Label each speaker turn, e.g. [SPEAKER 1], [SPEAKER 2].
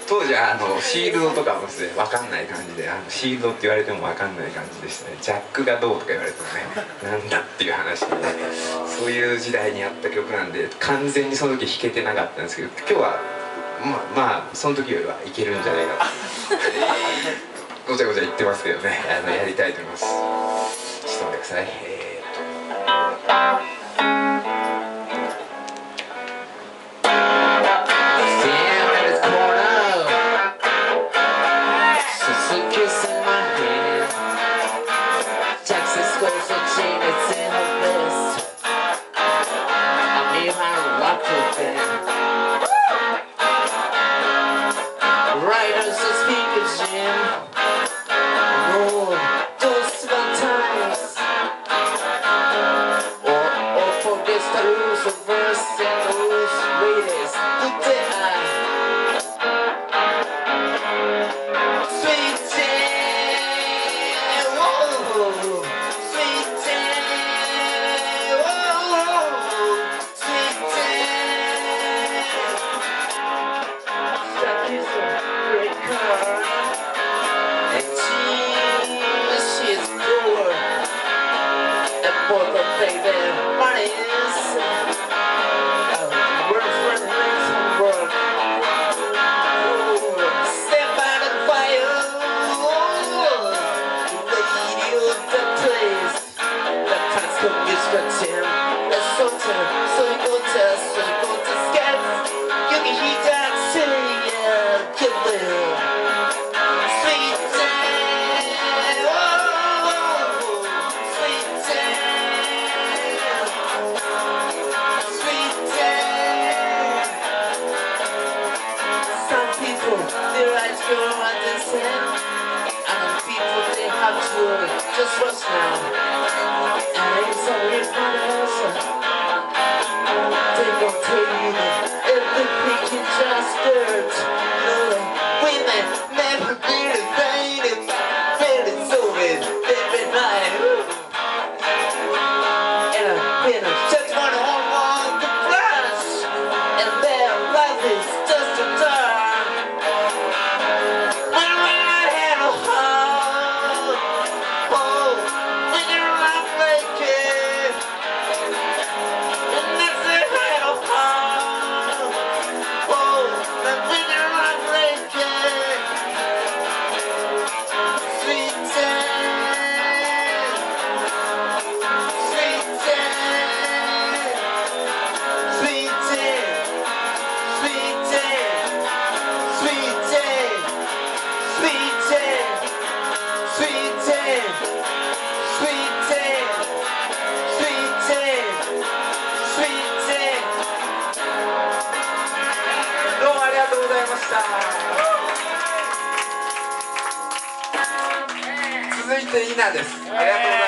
[SPEAKER 1] 当時はシールドとかもですね分かんない感じで、シールドって言われても分かんない感じでしたね。ジャックがどうとか言われてもねなんだっていう話で、そういう時代にあった曲なんで完全にその時弾けてなかったんですけど、今日はまあその時よりはいけるんじゃないかとごちゃごちゃ言ってますけどね、やりたいと思います。ちょっと待ってください。
[SPEAKER 2] Just rush now, and it's only for they gon' tell you that everything is just dirt. Women never really faded, faded so it every night. And I've been a judgment on the flash, and their life is just a turn. When I had a heart, oh, when you're not making, and that's the head of heart, oh, and when you're not making, sweet time, sweet time, sweet time, sweet time, sweet time, sweet time, sweet time, sweet time, sweet time, sweet time. どうもありがとうございました。続いてイナです。ありがとうございます。